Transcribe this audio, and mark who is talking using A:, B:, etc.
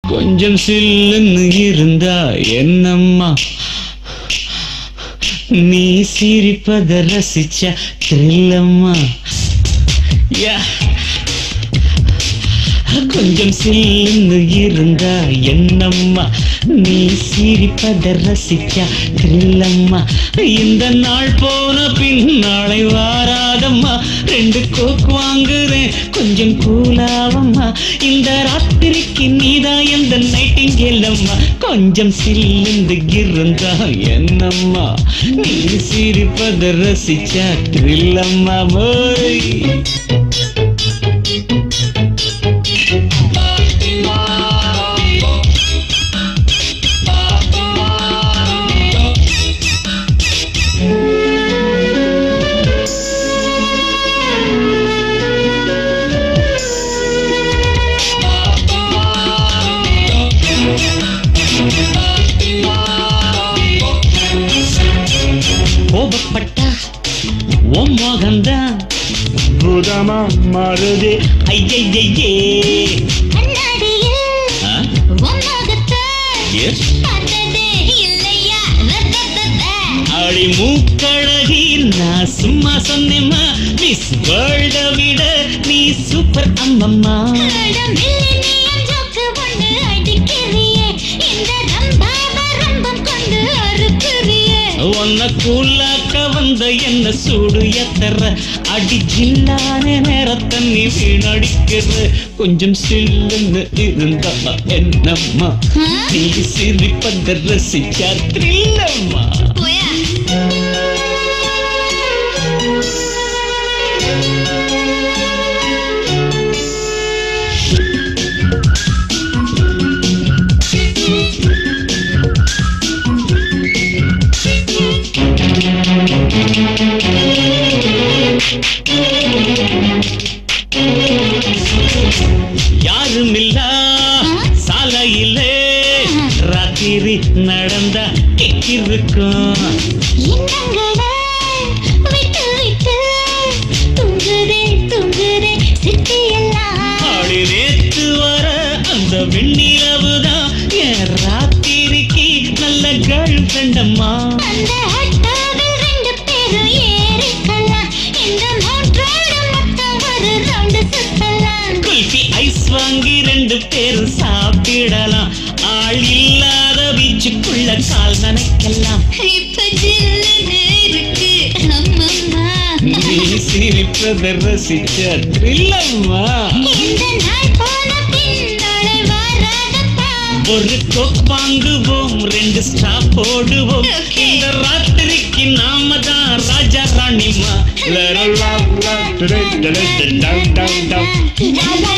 A: கொஞ்சம் சில்லுன்னு இருந்தா என்னம்மா நீ சிரிப்பத ரசிச்சா த்ரில்லம்மா கொஞ்சம் சில்லுன்னு இருந்தா என்னம்மா நீ சிரிப்பத ரசிச்சா த்ரில்லம்மா இந்த நாள் போன பின் நாளை வாராதம்மா 2 கோக் வாங்குறேன் கொஞ்சம் கூலாவம்மா இந்த ராத்திரிக்கு நீதான் எந்த நைட்டிங்கேலம்மா கொஞ்சம் சில்லுன்னு இருந்தா என்னம்மா நீ சிரிப்பத ரசிச்சா த்ரில்லம்மா போய் கோபப்பட்டா உன் மோகந்தான் பூதமா மாறுதே ஐயையே அடி மூக்கழகி நான் சும்மா சொன்னேம்மா மிஸ் வேர்ல்ட விட நீ சூப்பர் அம்மம்மா உன்ன கூலாக்க வந்த என்ன சூடு எத்தற அடி ஜில்லான நேரத்தை நீ வீணடிக்கிற கொஞ்சம் சில்லுன்னு இருந்தா என்னம்மா நீ சிரிப்பத ரசிச்சா த்ரில்லம்மா யாருமில்ல சாலையிலே ராத்திரி நடந்தா இருக்கும் ஆடி நேத்து வர அந்த வெண்ணிலவுதான் என் ராத்திரிக்கு நல்ல கேர்ள் ஃப்ரெண்டம்மா குல்ஃபி ஐஸ் வாங்கி 2 பேரும் சாப்பிடலாம் ஆள் இல்லாத பீச்சுக்குள்ள கால் நனைக்கலாம் நீ சிரிப்பத ரசிச்ச த்ரில்லம்மா ஒரு கோக் வாங்குவோம் 2 ஸ்ட்ரா போடுவோம் இந்த ராத்திரிக்கு நாம தான் ராஜா ராணிமா.